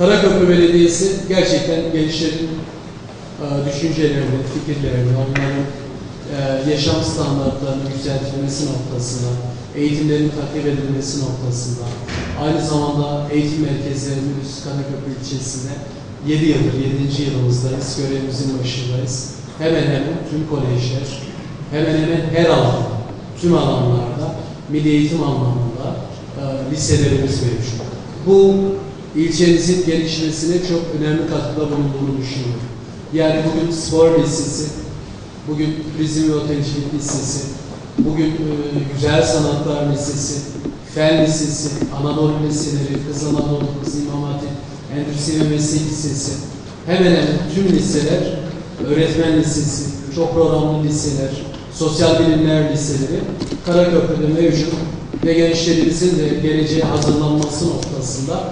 Karaköprü Belediyesi gerçekten gençlerin düşüncelerini, fikirlerini, onların yaşam standartlarının yükseltilmesi noktasında, eğitimlerin takip edilmesi noktasında, aynı zamanda eğitim merkezlerimiz Karaköprü ilçesinde 7 yıldır, 7. yılımızdayız, görevimizin başındayız. Hemen hemen tüm kolejler, hemen hemen her alanda, tüm alanlarda milli eğitim anlamında liselerimiz mevcut. Bu ilçemizin gelişmesine çok önemli katkıda bulunduğunu düşünüyorum. Yani bugün spor lisesi, bugün turizm ve otelcilik lisesi, bugün güzel sanatlar lisesi, fen lisesi, Anadolu liseleri, Kız Anadolu, Kız İmam Hatip, Endüstri ve Meslek Lisesi, hemen hemen tüm liseler, öğretmen lisesi, çok programlı liseler, sosyal bilimler liseleri Karaköprü'de mevcut ve gençlerimizin de geleceğe hazırlanması noktasında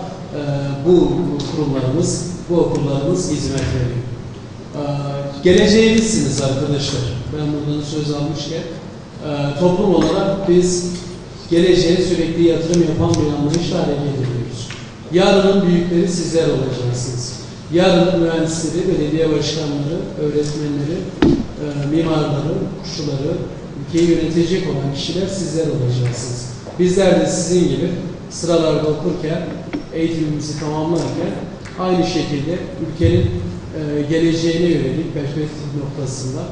bu kurumlarımız, bu okullarımız hizmet veriyor. Geleceğimizsiniz arkadaşlar. Ben buradan söz almışken toplum olarak biz geleceğe sürekli yatırım yapan bir anlayışla hareket ediyoruz. Yarının büyükleri sizler olacaksınız. Yarının mühendisleri, belediye başkanları, öğretmenleri, mimarları, hukukçuları, ülkeyi yönetecek olan kişiler sizler olacaksınız. Bizler de sizin gibi sıralarda okurken, eğitimimizi tamamlarken aynı şekilde ülkenin geleceğine yönelik perspektif noktasında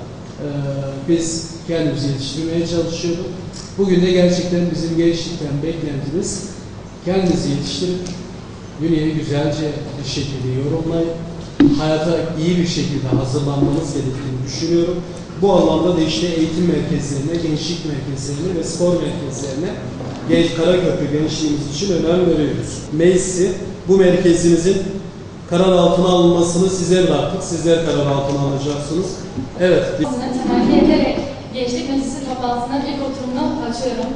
biz kendimizi yetiştirmeye çalışıyoruz. Bugün de gerçekten bizim gençlikten beklentimiz kendimizi yetiştirip dünyayı güzelce bir şekilde yorumlayıp hayata iyi bir şekilde hazırlanmamız gerektiğini düşünüyorum. Bu anlamda da işte eğitim merkezlerine, gençlik merkezlerine ve spor merkezlerine Karaköprü gençliğimiz için önem veriyoruz. Meclisi bu merkezimizin karar altına alınmasını size bıraktık. Sizler karar altına alacaksınız. Evet. Temenni ederek Gençlik Meclisi toplantısına ilk oturumunu açıyorum.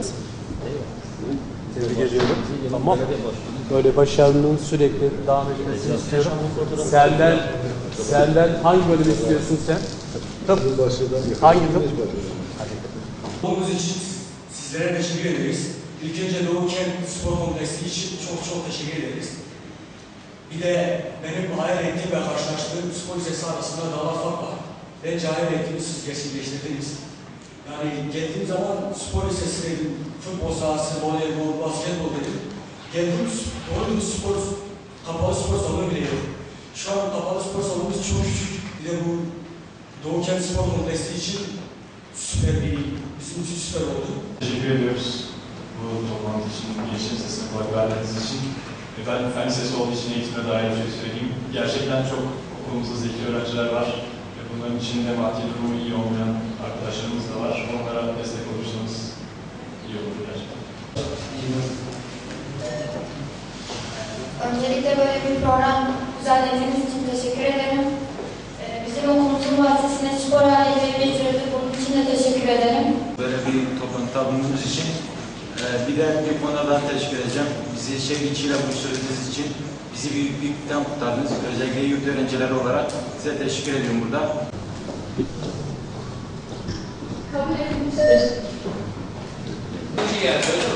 Tebrik ediyorum. Tamam. Böyle başarının sürekli devam etmesini istiyorum. Senden hangi bölümü istiyorsun sen? Tıp. Hangi tıp? Olduğunuz için sizlere teşekkür ederiz. İlk önce Doğu Kent Spor Kompleksi için çok teşekkür ederiz. Bir de benim hayal ettiğim ve karşılaştığım spor lisesi arasında dağlar fark var. Bence hayal ettiğimiz siz gerçekleştirdiniz. Yani geldiğim zaman spor lisesi dedim, futbol sahası, voleybol, basketbol dedim. Geldiğimiz doğru spor, kapalı spor salonu bile yok. Şu an kapalı spor salonumuz çok küçük. Bir de bu Doğu Kent Spor Kompleksi için süper bizim için süper oldu. Teşekkür ediyoruz bu toplantı için, gençlerin sesine kulak verdiğiniz için. Ben fen lisesi olduğu için eğitime dair bir şey söyleyeyim. Gerçekten çok okulumuzda zeki öğrenciler var. Bunların içinde maddi durumu iyi olmayan arkadaşlarımız da var. Onlara destek olursanız iyi olur gerçekten. Öncelikle böyle bir program düzenlediğiniz için teşekkür ederim. Bizim okulumuzun bahçesine spor haliyle getirdik. Bunun için de teşekkür ederim. Böyle bir toplantıda bulunduğumuz için bir de bir konuda daha teşekkür edeceğim. Bizi sevgiyle buluşturduğunuz için bizi büyükten kurtardınız. Özellikle yurt öğrencileri olarak size teşekkür ediyorum burada. Kabul edilmiştir.